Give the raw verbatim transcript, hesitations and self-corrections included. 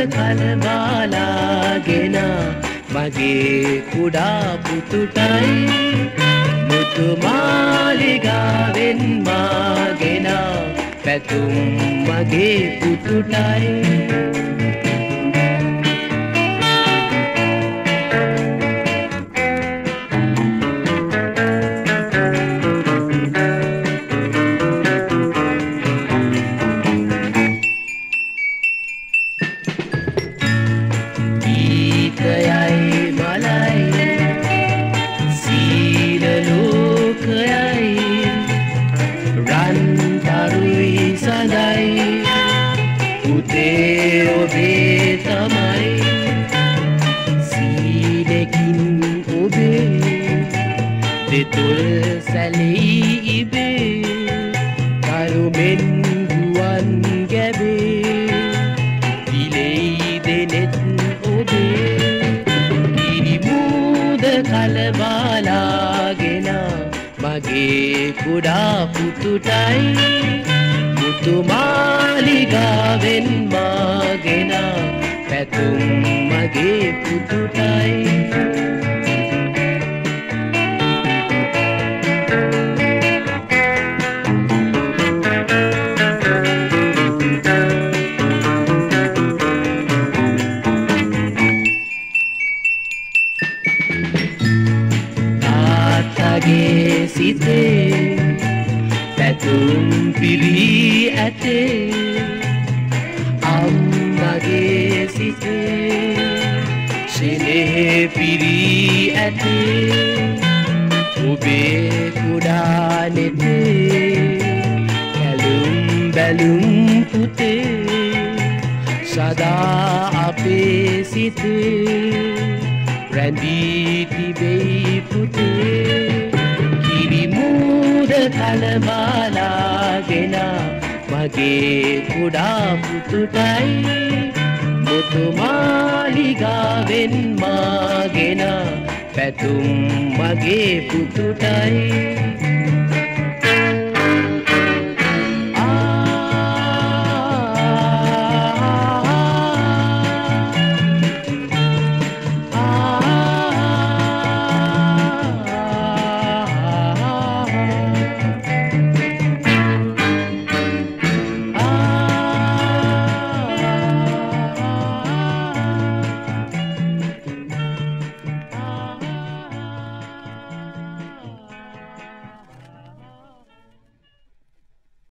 කලබාලාගෙන මගේ කුඩා පුතුටයි මුතු මාලිගාවෙන් මාගෙන පැතුම් මගේ පුතුටයි දෙතුල් සැලී ඉබේ කරුමෙන් ගුවන් ගැබේ දිලෙයි දෙනෙත් ඔබේ ඉරිමූද කලබාලාගෙන මගේ කුඩා පුතුටයි මුතු මාලිගාවෙන් මාගෙන පැතුම් මගේ පුතුටයි ගේ සිතේ පැතුම් පිරී ඇතේ අම්මගේ සිතේ ශෙනෙහ පිරී ඇතේ ඔබේ කුඩා නෙතේ කැලුම් බැලුම් පුතේ සදා අපේ සිතේ රැඳී තිබෙයි පුතේ කලබාලාගෙන මගේ කුඩා පුතුටයි මුතු මාලිගාවෙන් මාගෙන පැතුම් මගේ පුතුටයි